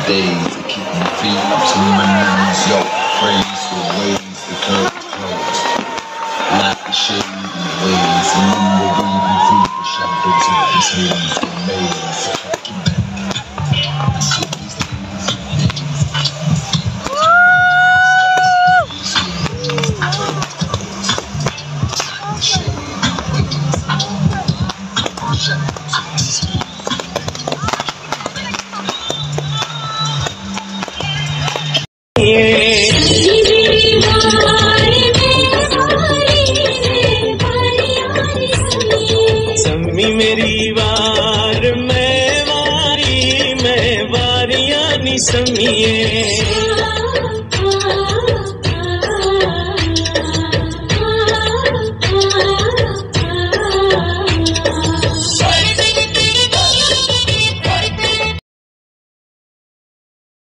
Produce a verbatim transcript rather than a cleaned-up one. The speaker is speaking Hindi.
days to keep my feet up to my knees. Yo, praise for ways the curtain closed. Like the shade in the waves, and then we're weaving through the shadows of this haze, the maze. सम्मी मेरी वार मैं वारी मैं वारियां नी सम्मीए